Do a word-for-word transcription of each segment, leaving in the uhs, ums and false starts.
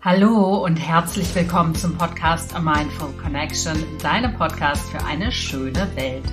Hallo und herzlich willkommen zum Podcast A Mindful Connection, deinem Podcast für eine schöne Welt.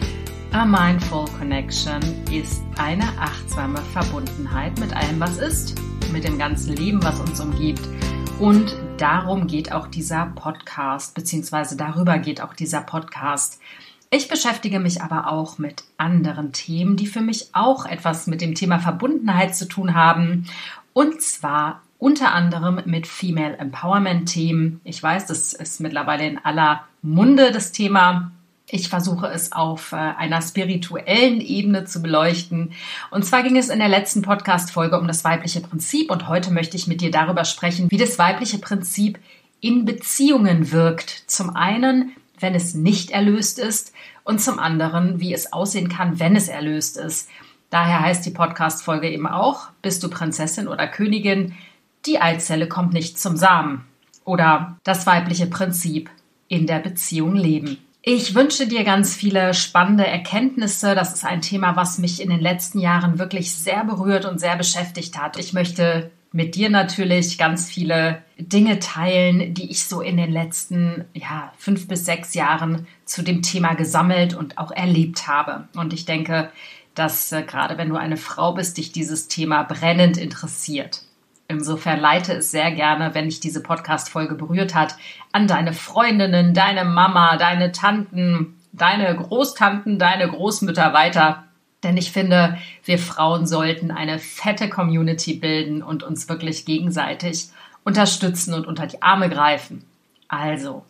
A Mindful Connection ist eine achtsame Verbundenheit mit allem, was ist, mit dem ganzen Leben, was uns umgibt. Und darum geht auch dieser Podcast, beziehungsweise darüber geht auch dieser Podcast. Ich beschäftige mich aber auch mit anderen Themen, die für mich auch etwas mit dem Thema Verbundenheit zu tun haben. Und zwar unter anderem mit Female Empowerment-Themen. Ich weiß, das ist mittlerweile in aller Munde, das Thema. Ich versuche es auf einer spirituellen Ebene zu beleuchten. Und zwar ging es in der letzten Podcast-Folge um das weibliche Prinzip. Und heute möchte ich mit dir darüber sprechen, wie das weibliche Prinzip in Beziehungen wirkt. Zum einen, wenn es nicht erlöst ist, und zum anderen, wie es aussehen kann, wenn es erlöst ist. Daher heißt die Podcast-Folge eben auch, bist du Prinzessin oder Königin? Die Eizelle kommt nicht zum Samen. Oder das weibliche Prinzip in der Beziehung leben. Ich wünsche dir ganz viele spannende Erkenntnisse. Das ist ein Thema, was mich in den letzten Jahren wirklich sehr berührt und sehr beschäftigt hat. Ich möchte mit dir natürlich ganz viele Dinge teilen, die ich so in den letzten ja, fünf bis sechs Jahren zu dem Thema gesammelt und auch erlebt habe. Und ich denke, dass äh, gerade wenn du eine Frau bist, dich dieses Thema brennend interessiert. Insofern leite es sehr gerne, wenn dich diese Podcast-Folge berührt hat, an deine Freundinnen, deine Mama, deine Tanten, deine Großtanten, deine Großmütter weiter. Denn ich finde, wir Frauen sollten eine fette Community bilden und uns wirklich gegenseitig unterstützen und unter die Arme greifen. Also,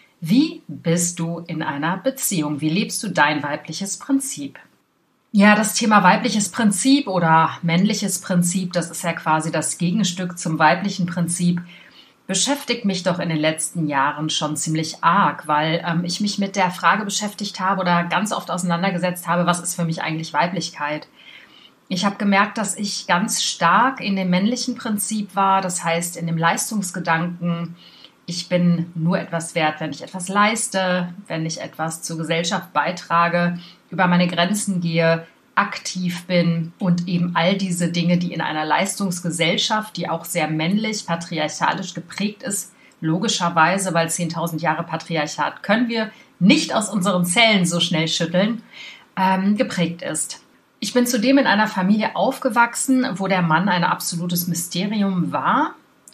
wie bist du in einer Beziehung? Wie lebst du dein weibliches Prinzip? Ja, das Thema weibliches Prinzip oder männliches Prinzip, das ist ja quasi das Gegenstück zum weiblichen Prinzip, beschäftigt mich doch in den letzten Jahren schon ziemlich arg, weil ähm, ich mich mit der Frage beschäftigt habe oder ganz oft auseinandergesetzt habe, was ist für mich eigentlich Weiblichkeit? Ich habe gemerkt, dass ich ganz stark in dem männlichen Prinzip war, das heißt in dem Leistungsgedanken, ich bin nur etwas wert, wenn ich etwas leiste, wenn ich etwas zur Gesellschaft beitrage, über meine Grenzen gehe, aktiv bin und eben all diese Dinge, die in einer Leistungsgesellschaft, die auch sehr männlich, patriarchalisch geprägt ist, logischerweise, weil zehntausend Jahre Patriarchat können wir nicht aus unseren Zellen so schnell schütteln, ähm, geprägt ist. Ich bin zudem in einer Familie aufgewachsen, wo der Mann ein absolutes Mysterium war.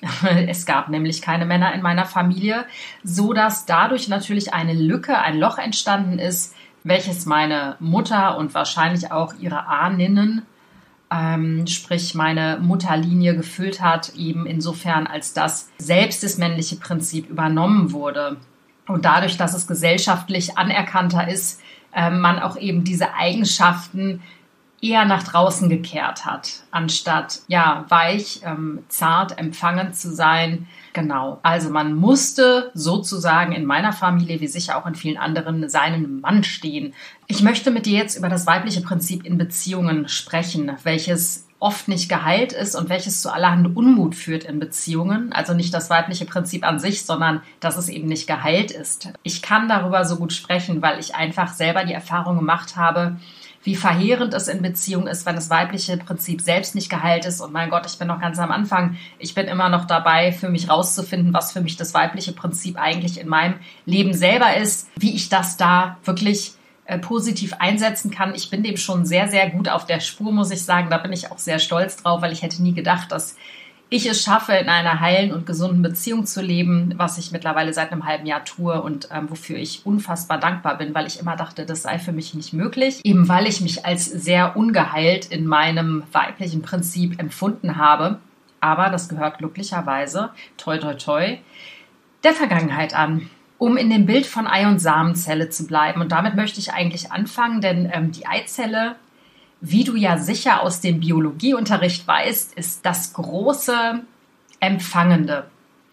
Es gab nämlich keine Männer in meiner Familie, so dass dadurch natürlich eine Lücke, ein Loch entstanden ist, welches meine Mutter und wahrscheinlich auch ihre Ahninnen, ähm, sprich meine Mutterlinie gefüllt hat, eben insofern, als das selbst das männliche Prinzip übernommen wurde. Und dadurch, dass es gesellschaftlich anerkannter ist, äh, man auch eben diese Eigenschaften eher nach draußen gekehrt hat, anstatt ja weich, ähm, zart, empfangend zu sein. Genau, also man musste sozusagen in meiner Familie, wie sicher auch in vielen anderen, seinen Mann stehen. Ich möchte mit dir jetzt über das weibliche Prinzip in Beziehungen sprechen, welches oft nicht geheilt ist und welches zu allerhand Unmut führt in Beziehungen. Also nicht das weibliche Prinzip an sich, sondern dass es eben nicht geheilt ist. Ich kann darüber so gut sprechen, weil ich einfach selber die Erfahrung gemacht habe, wie verheerend es in Beziehung ist, wenn das weibliche Prinzip selbst nicht geheilt ist. Und mein Gott, ich bin noch ganz am Anfang. Ich bin immer noch dabei, für mich rauszufinden, was für mich das weibliche Prinzip eigentlich in meinem Leben selber ist, wie ich das da wirklich äh, positiv einsetzen kann. Ich bin dem schon sehr, sehr gut auf der Spur, muss ich sagen. Da bin ich auch sehr stolz drauf, weil ich hätte nie gedacht, dass ich es schaffe, in einer heilen und gesunden Beziehung zu leben, was ich mittlerweile seit einem halben Jahr tue und ähm, wofür ich unfassbar dankbar bin, weil ich immer dachte, das sei für mich nicht möglich, eben weil ich mich als sehr ungeheilt in meinem weiblichen Prinzip empfunden habe. Aber das gehört glücklicherweise, toi toi toi, der Vergangenheit an. Um in dem Bild von Ei- und Samenzelle zu bleiben. Und damit möchte ich eigentlich anfangen, denn ähm, die Eizelle, wie du ja sicher aus dem Biologieunterricht weißt, ist das große Empfangende.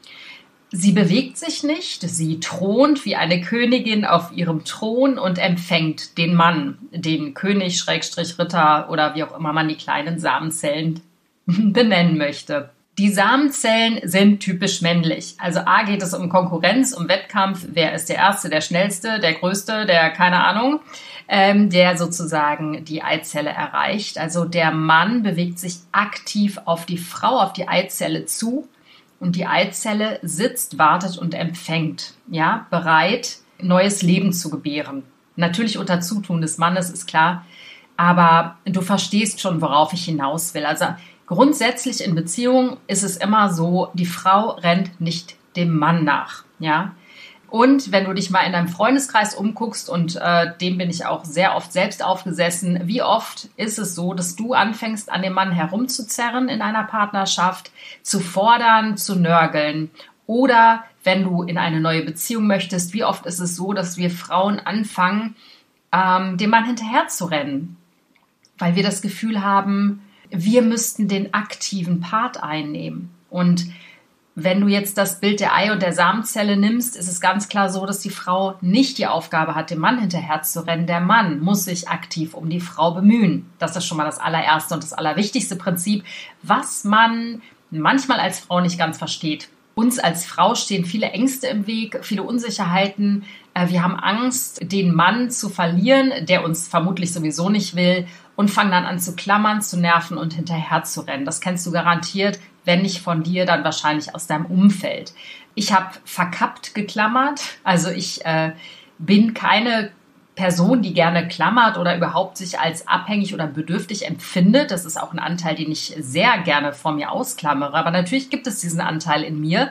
Sie bewegt sich nicht, sie thront wie eine Königin auf ihrem Thron und empfängt den Mann, den König, Schrägstrich Ritter oder wie auch immer man die kleinen Samenzellen benennen möchte. Die Samenzellen sind typisch männlich. Also A geht es um Konkurrenz, um Wettkampf. Wer ist der Erste, der Schnellste, der Größte, der keine Ahnung, ähm, der sozusagen die Eizelle erreicht. Also der Mann bewegt sich aktiv auf die Frau, auf die Eizelle zu und die Eizelle sitzt, wartet und empfängt, ja, bereit, neues Leben zu gebären. Natürlich unter Zutun des Mannes, ist klar, aber du verstehst schon, worauf ich hinaus will. Also grundsätzlich in Beziehungen ist es immer so, die Frau rennt nicht dem Mann nach, ja. Und wenn du dich mal in deinem Freundeskreis umguckst, und äh, dem bin ich auch sehr oft selbst aufgesessen, wie oft ist es so, dass du anfängst, an dem Mann herumzuzerren in einer Partnerschaft, zu fordern, zu nörgeln. Oder wenn du in eine neue Beziehung möchtest, wie oft ist es so, dass wir Frauen anfangen, ähm, dem Mann hinterher zu rennen, weil wir das Gefühl haben, wir müssten den aktiven Part einnehmen. Und wenn du jetzt das Bild der Ei- und der Samenzelle nimmst, ist es ganz klar so, dass die Frau nicht die Aufgabe hat, dem Mann hinterher zu rennen. Der Mann muss sich aktiv um die Frau bemühen. Das ist schon mal das allererste und das allerwichtigste Prinzip, was man manchmal als Frau nicht ganz versteht. Uns als Frau stehen viele Ängste im Weg, viele Unsicherheiten. Wir haben Angst, den Mann zu verlieren, der uns vermutlich sowieso nicht will, und fangen dann an zu klammern, zu nerven und hinterher zu rennen. Das kennst du garantiert, wenn nicht von dir, dann wahrscheinlich aus deinem Umfeld. Ich habe verkappt geklammert, also ich äh, bin keine Person, die gerne klammert oder überhaupt sich als abhängig oder bedürftig empfindet. Das ist auch ein Anteil, den ich sehr gerne vor mir ausklammere. Aber natürlich gibt es diesen Anteil in mir.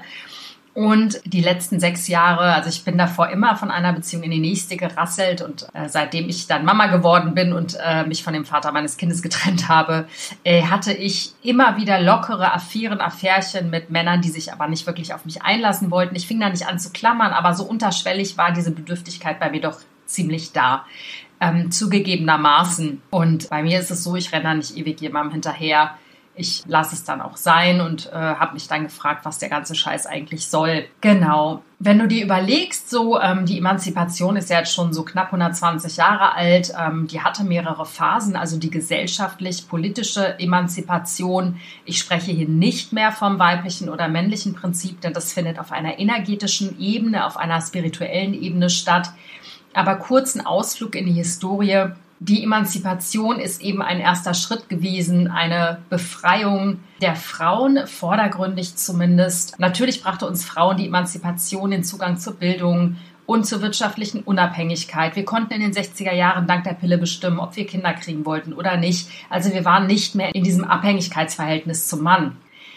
Und die letzten sechs Jahre, also ich bin davor immer von einer Beziehung in die nächste gerasselt, und äh, seitdem ich dann Mama geworden bin und äh, mich von dem Vater meines Kindes getrennt habe, äh, hatte ich immer wieder lockere Affären, Affärchen mit Männern, die sich aber nicht wirklich auf mich einlassen wollten. Ich fing da nicht an zu klammern, aber so unterschwellig war diese Bedürftigkeit bei mir doch ziemlich da, ähm, zugegebenermaßen. Und bei mir ist es so, ich renne da nicht ewig jemandem hinterher. Ich lasse es dann auch sein und äh, habe mich dann gefragt, was der ganze Scheiß eigentlich soll. Genau. Wenn du dir überlegst, so ähm, die Emanzipation ist ja jetzt schon so knapp hundertzwanzig Jahre alt. Ähm, die hatte mehrere Phasen, also die gesellschaftlich-politische Emanzipation. Ich spreche hier nicht mehr vom weiblichen oder männlichen Prinzip, denn das findet auf einer energetischen Ebene, auf einer spirituellen Ebene statt. Aber kurzen Ausflug in die Historie. Die Emanzipation ist eben ein erster Schritt gewesen, eine Befreiung der Frauen, vordergründig zumindest. Natürlich brachte uns Frauen die Emanzipation, den Zugang zur Bildung und zur wirtschaftlichen Unabhängigkeit. Wir konnten in den sechziger Jahren dank der Pille bestimmen, ob wir Kinder kriegen wollten oder nicht. Also wir waren nicht mehr in diesem Abhängigkeitsverhältnis zum Mann.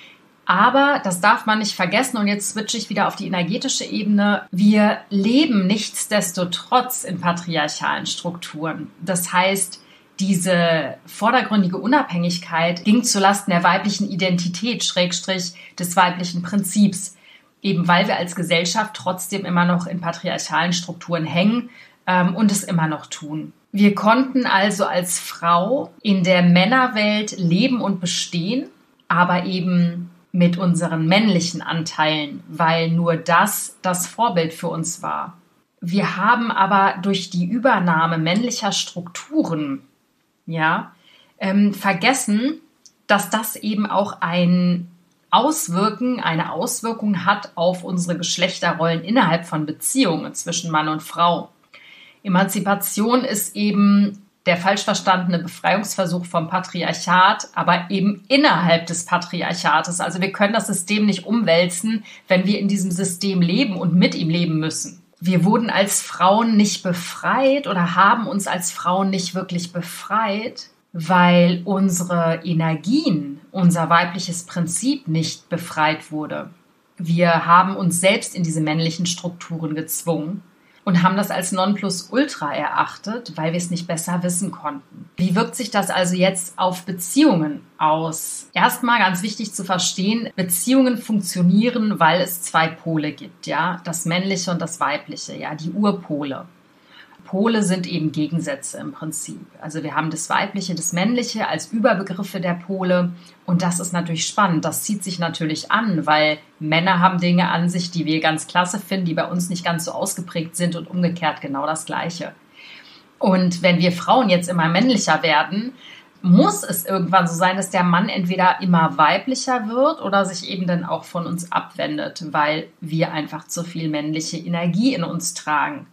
Aber das darf man nicht vergessen, und jetzt switche ich wieder auf die energetische Ebene. Wir leben nichtsdestotrotz in patriarchalen Strukturen. Das heißt, diese vordergründige Unabhängigkeit ging zulasten der weiblichen Identität, Schrägstrich des weiblichen Prinzips. Eben weil wir als Gesellschaft trotzdem immer noch in patriarchalen Strukturen hängen ähm, und es immer noch tun. Wir konnten also als Frau in der Männerwelt leben und bestehen, aber eben mit unseren männlichen Anteilen, weil nur das das Vorbild für uns war. Wir haben aber durch die Übernahme männlicher Strukturen, ja, ähm, vergessen, dass das eben auch ein Auswirken, eine Auswirkung hat auf unsere Geschlechterrollen innerhalb von Beziehungen zwischen Mann und Frau. Emanzipation ist eben der falsch verstandene Befreiungsversuch vom Patriarchat, aber eben innerhalb des Patriarchates. Also wir können das System nicht umwälzen, wenn wir in diesem System leben und mit ihm leben müssen. Wir wurden als Frauen nicht befreit oder haben uns als Frauen nicht wirklich befreit, weil unsere Energien, unser weibliches Prinzip nicht befreit wurde. Wir haben uns selbst in diese männlichen Strukturen gezwungen und haben das als Nonplusultra erachtet, weil wir es nicht besser wissen konnten. Wie wirkt sich das also jetzt auf Beziehungen aus? Erstmal ganz wichtig zu verstehen, Beziehungen funktionieren, weil es zwei Pole gibt, ja, das Männliche und das Weibliche, ja, die Urpole. Pole sind eben Gegensätze im Prinzip. Also wir haben das Weibliche, das Männliche als Überbegriffe der Pole, und das ist natürlich spannend. Das zieht sich natürlich an, weil Männer haben Dinge an sich, die wir ganz klasse finden, die bei uns nicht ganz so ausgeprägt sind, und umgekehrt genau das Gleiche. Und wenn wir Frauen jetzt immer männlicher werden, muss es irgendwann so sein, dass der Mann entweder immer weiblicher wird oder sich eben dann auch von uns abwendet, weil wir einfach zu viel männliche Energie in uns tragen.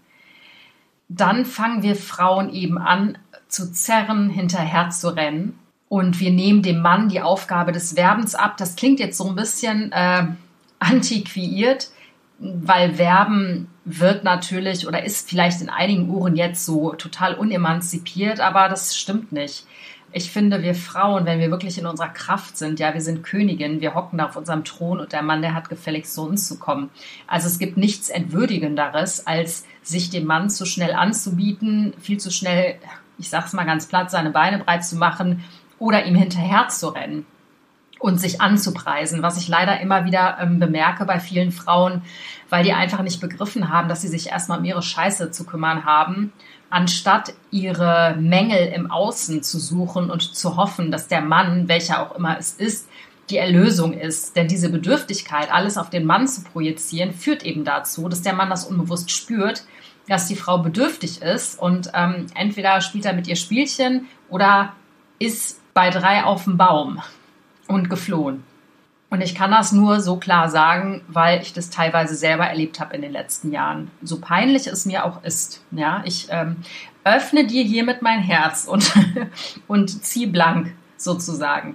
Dann fangen wir Frauen eben an zu zerren, hinterher zu rennen, und wir nehmen dem Mann die Aufgabe des Werbens ab. Das klingt jetzt so ein bisschen äh, antiquiert, weil Werben wird natürlich oder ist vielleicht in einigen Ohren jetzt so total unemanzipiert, aber das stimmt nicht. Ich finde, wir Frauen, wenn wir wirklich in unserer Kraft sind, ja, wir sind Königinnen, wir hocken da auf unserem Thron und der Mann, der hat gefälligst zu uns zu kommen. Also es gibt nichts Entwürdigenderes, als sich dem Mann zu schnell anzubieten, viel zu schnell, ich sag's mal ganz platt, seine Beine breit zu machen oder ihm hinterher zu rennen und sich anzupreisen, was ich leider immer wieder ähm, bemerke bei vielen Frauen, weil die einfach nicht begriffen haben, dass sie sich erstmal um ihre Scheiße zu kümmern haben, anstatt ihre Mängel im Außen zu suchen und zu hoffen, dass der Mann, welcher auch immer es ist, die Erlösung ist. Denn diese Bedürftigkeit, alles auf den Mann zu projizieren, führt eben dazu, dass der Mann das unbewusst spürt, dass die Frau bedürftig ist und ähm, entweder spielt er mit ihr Spielchen oder ist bei drei auf dem Baum und geflohen. Und ich kann das nur so klar sagen, weil ich das teilweise selber erlebt habe in den letzten Jahren. So peinlich es mir auch ist. Ja, ich ähm, öffne dir hiermit mein Herz und, und zieh blank sozusagen.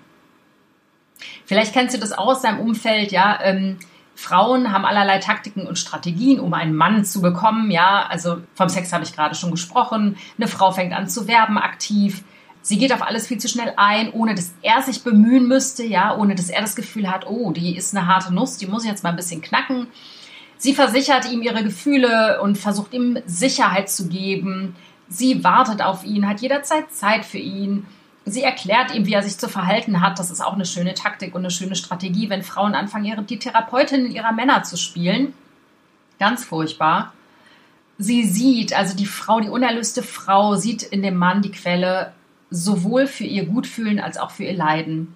Vielleicht kennst du das auch aus deinem Umfeld. Ja, ähm, Frauen haben allerlei Taktiken und Strategien, um einen Mann zu bekommen. Ja, also vom Sex habe ich gerade schon gesprochen. Eine Frau fängt an zu werben aktiv. Sie geht auf alles viel zu schnell ein, ohne dass er sich bemühen müsste, ja, ohne dass er das Gefühl hat, oh, die ist eine harte Nuss, die muss ich jetzt mal ein bisschen knacken. Sie versichert ihm ihre Gefühle und versucht ihm Sicherheit zu geben. Sie wartet auf ihn, hat jederzeit Zeit für ihn. Sie erklärt ihm, wie er sich zu verhalten hat. Das ist auch eine schöne Taktik und eine schöne Strategie, wenn Frauen anfangen, ihre, die Therapeutin ihrer Männer zu spielen. Ganz furchtbar. Sie sieht, also die Frau, die unerlöste Frau, sieht in dem Mann die Quelle sowohl für ihr Gutfühlen als auch für ihr Leiden.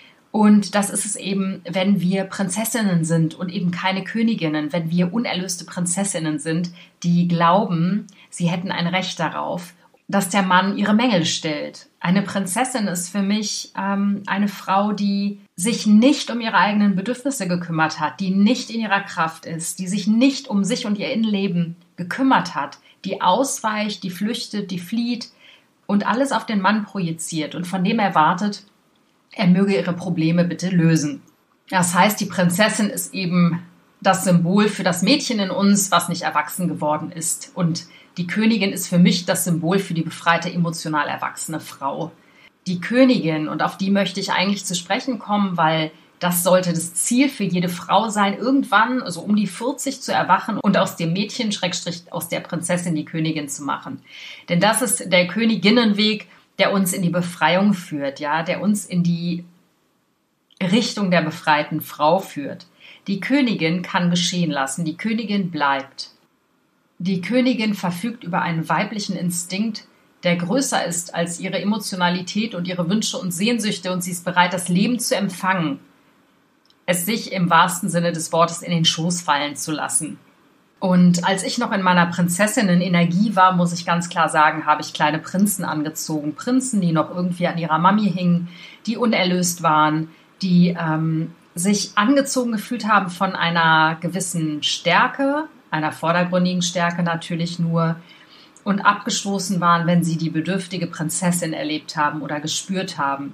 Und das ist es eben, wenn wir Prinzessinnen sind und eben keine Königinnen, wenn wir unerlöste Prinzessinnen sind, die glauben, sie hätten ein Recht darauf, dass der Mann ihre Mängel stillt. Eine Prinzessin ist für mich ähm, eine Frau, die sich nicht um ihre eigenen Bedürfnisse gekümmert hat, die nicht in ihrer Kraft ist, die sich nicht um sich und ihr Innenleben gekümmert hat, die ausweicht, die flüchtet, die flieht, und alles auf den Mann projiziert und von dem erwartet, er möge ihre Probleme bitte lösen. Das heißt, die Prinzessin ist eben das Symbol für das Mädchen in uns, was nicht erwachsen geworden ist. Und die Königin ist für mich das Symbol für die befreite, emotional erwachsene Frau. Die Königin, und auf die möchte ich eigentlich zu sprechen kommen, weil das sollte das Ziel für jede Frau sein, irgendwann, also um die vierzig zu erwachen und aus dem Mädchen, Schrägstrich, aus der Prinzessin die Königin zu machen. Denn das ist der Königinnenweg, der uns in die Befreiung führt, ja, der uns in die Richtung der befreiten Frau führt. Die Königin kann geschehen lassen, die Königin bleibt. Die Königin verfügt über einen weiblichen Instinkt, der größer ist als ihre Emotionalität und ihre Wünsche und Sehnsüchte, und sie ist bereit, das Leben zu empfangen, es sich im wahrsten Sinne des Wortes in den Schoß fallen zu lassen. Und als ich noch in meiner Prinzessinnen-Energie war, muss ich ganz klar sagen, habe ich kleine Prinzen angezogen. Prinzen, die noch irgendwie an ihrer Mami hingen, die unerlöst waren, die ähm, sich angezogen gefühlt haben von einer gewissen Stärke, einer vordergründigen Stärke natürlich nur, und abgestoßen waren, wenn sie die bedürftige Prinzessin erlebt haben oder gespürt haben.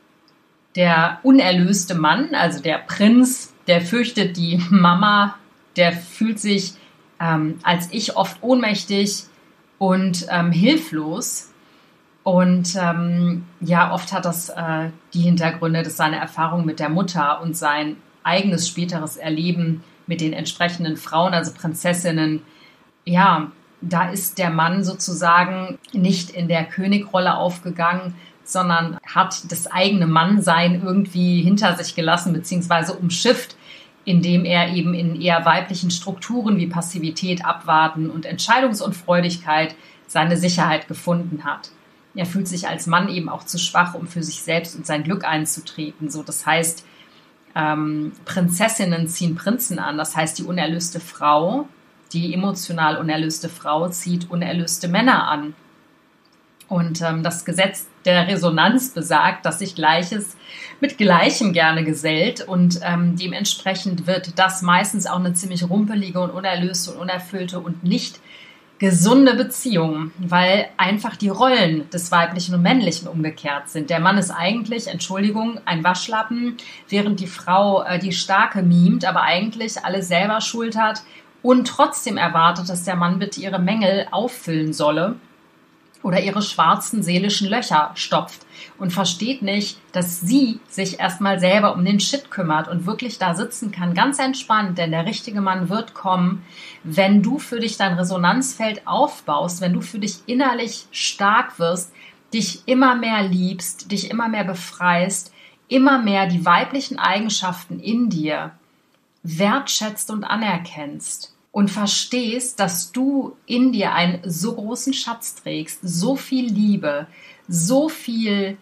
Der unerlöste Mann, also der Prinz, der fürchtet die Mama, der fühlt sich ähm, als ich oft ohnmächtig und ähm, hilflos. Und ähm, ja, oft hat das äh, die Hintergründe, dass seine Erfahrung mit der Mutter und sein eigenes späteres Erleben mit den entsprechenden Frauen, also Prinzessinnen, ja, da ist der Mann sozusagen nicht in der Königrolle aufgegangen, sondern hat das eigene Mannsein irgendwie hinter sich gelassen bzw. umschifft, indem er eben in eher weiblichen Strukturen wie Passivität, Abwarten und Entscheidungsunfreudigkeit seine Sicherheit gefunden hat. Er fühlt sich als Mann eben auch zu schwach, um für sich selbst und sein Glück einzutreten. So, das heißt, ähm, Prinzessinnen ziehen Prinzen an. Das heißt, die unerlöste Frau, die emotional unerlöste Frau zieht unerlöste Männer an. Und ähm, das Gesetz der Resonanz besagt, dass sich Gleiches mit Gleichem gerne gesellt, und ähm, dementsprechend wird das meistens auch eine ziemlich rumpelige und unerlöste und unerfüllte und nicht gesunde Beziehung, weil einfach die Rollen des Weiblichen und Männlichen umgekehrt sind. Der Mann ist eigentlich, Entschuldigung, ein Waschlappen, während die Frau äh, die Starke mimt, aber eigentlich alles selber schuld hat und trotzdem erwartet, dass der Mann bitte ihre Mängel auffüllen solle oder ihre schwarzen seelischen Löcher stopft und versteht nicht, dass sie sich erstmal selber um den Shit kümmert und wirklich da sitzen kann, ganz entspannt, denn der richtige Mann wird kommen, wenn du für dich dein Resonanzfeld aufbaust, wenn du für dich innerlich stark wirst, dich immer mehr liebst, dich immer mehr befreist, immer mehr die weiblichen Eigenschaften in dir wertschätzt und anerkennst. Und verstehst, dass du in dir einen so großen Schatz trägst, so viel Liebe, so viel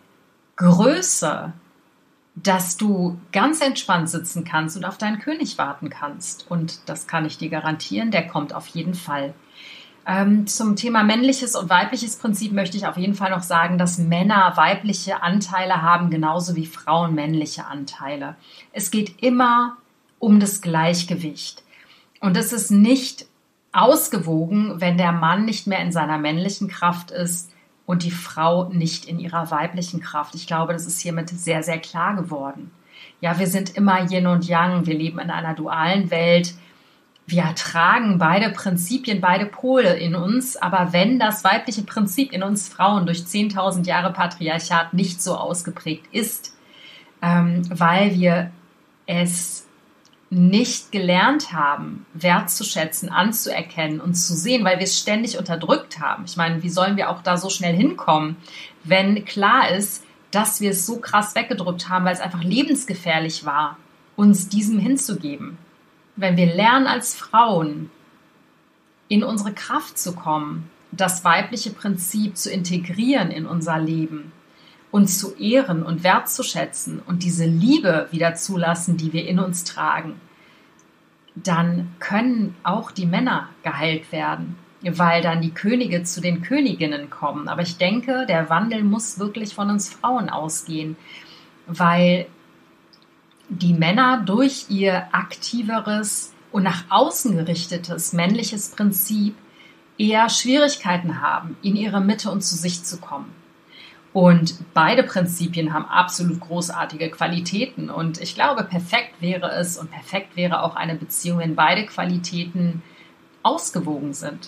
Größe, dass du ganz entspannt sitzen kannst und auf deinen König warten kannst. Und das kann ich dir garantieren, der kommt auf jeden Fall. Ähm, zum Thema männliches und weibliches Prinzip möchte ich auf jeden Fall noch sagen, dass Männer weibliche Anteile haben, genauso wie Frauen männliche Anteile. Es geht immer um das Gleichgewicht. Und es ist nicht ausgewogen, wenn der Mann nicht mehr in seiner männlichen Kraft ist und die Frau nicht in ihrer weiblichen Kraft. Ich glaube, das ist hiermit sehr, sehr klar geworden. Ja, wir sind immer Yin und Yang. Wir leben in einer dualen Welt. Wir tragen beide Prinzipien, beide Pole in uns. Aber wenn das weibliche Prinzip in uns Frauen durch zehntausend Jahre Patriarchat nicht so ausgeprägt ist, ähm, weil wir es nicht gelernt haben, wertzuschätzen, anzuerkennen und zu sehen, weil wir es ständig unterdrückt haben. Ich meine, wie sollen wir auch da so schnell hinkommen, wenn klar ist, dass wir es so krass weggedrückt haben, weil es einfach lebensgefährlich war, uns diesem hinzugeben. Wenn wir lernen als Frauen, in unsere Kraft zu kommen, das weibliche Prinzip zu integrieren in unser Leben, uns zu ehren und wertzuschätzen und diese Liebe wieder zulassen, die wir in uns tragen, dann können auch die Männer geheilt werden, weil dann die Könige zu den Königinnen kommen. Aber ich denke, der Wandel muss wirklich von uns Frauen ausgehen, weil die Männer durch ihr aktiveres und nach außen gerichtetes männliches Prinzip eher Schwierigkeiten haben, in ihre Mitte und zu sich zu kommen. Und beide Prinzipien haben absolut großartige Qualitäten. Und ich glaube, perfekt wäre es und perfekt wäre auch eine Beziehung, wenn beide Qualitäten ausgewogen sind.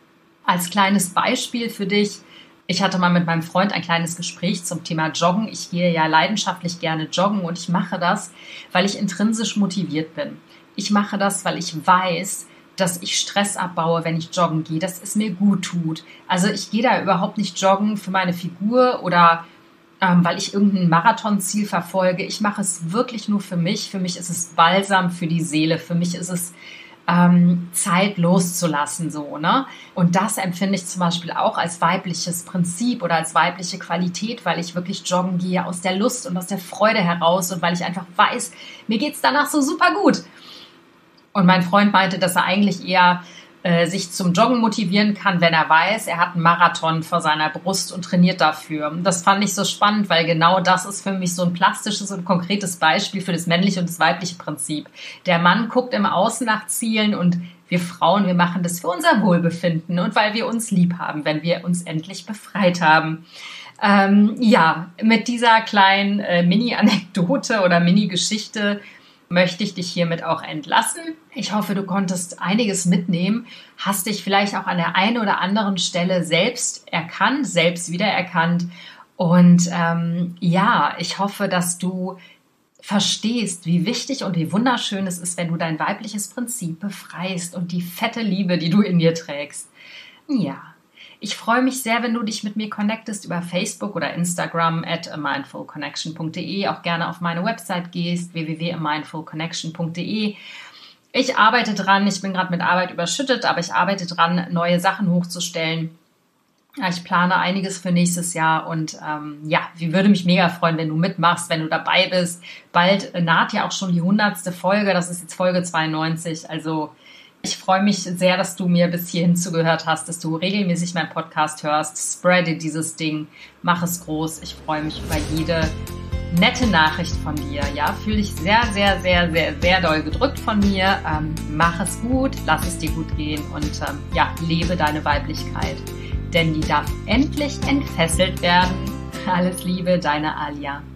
Als kleines Beispiel für dich, ich hatte mal mit meinem Freund ein kleines Gespräch zum Thema Joggen. Ich gehe ja leidenschaftlich gerne joggen und ich mache das, weil ich intrinsisch motiviert bin. Ich mache das, weil ich weiß, dass ich Stress abbaue, wenn ich joggen gehe, dass es mir gut tut. Also ich gehe da überhaupt nicht joggen für meine Figur oder ähm, weil ich irgendein Marathonziel verfolge. Ich mache es wirklich nur für mich. Für mich ist es Balsam für die Seele. Für mich ist es ähm, Zeit loszulassen, so, ne? Und das empfinde ich zum Beispiel auch als weibliches Prinzip oder als weibliche Qualität, weil ich wirklich joggen gehe aus der Lust und aus der Freude heraus und weil ich einfach weiß, mir geht's danach so super gut. Und mein Freund meinte, dass er eigentlich eher äh, sich zum Joggen motivieren kann, wenn er weiß, er hat einen Marathon vor seiner Brust und trainiert dafür. Und das fand ich so spannend, weil genau das ist für mich so ein plastisches und konkretes Beispiel für das männliche und das weibliche Prinzip. Der Mann guckt im Außen nach Zielen und wir Frauen, wir machen das für unser Wohlbefinden und weil wir uns lieb haben, wenn wir uns endlich befreit haben. Ähm, ja, mit dieser kleinen äh, Mini-Anekdote oder Mini-Geschichte möchte ich dich hiermit auch entlassen. Ich hoffe, du konntest einiges mitnehmen, hast dich vielleicht auch an der einen oder anderen Stelle selbst erkannt, selbst wiedererkannt. Und ähm, ja, ich hoffe, dass du verstehst, wie wichtig und wie wunderschön es ist, wenn du dein weibliches Prinzip befreist und die fette Liebe, die du in dir trägst. Ja. Ich freue mich sehr, wenn du dich mit mir connectest über Facebook oder Instagram at a mindful connection punkt de, auch gerne auf meine Website gehst, w w w punkt a mindful connection punkt de. Ich arbeite dran, ich bin gerade mit Arbeit überschüttet, aber ich arbeite dran, neue Sachen hochzustellen. Ja, ich plane einiges für nächstes Jahr und ähm, ja, ich würde mich mega freuen, wenn du mitmachst, wenn du dabei bist. Bald naht ja auch schon die hundertste Folge, das ist jetzt Folge zweiundneunzig, also ich freue mich sehr, dass du mir bis hierhin zugehört hast, dass du regelmäßig meinen Podcast hörst. Spreade dieses Ding, mach es groß. Ich freue mich über jede nette Nachricht von dir. Ja, fühle dich sehr, sehr, sehr, sehr, sehr doll gedrückt von mir. Ähm, mach es gut, lass es dir gut gehen und ähm, ja, lebe deine Weiblichkeit. Denn die darf endlich entfesselt werden. Alles Liebe, deine Alia.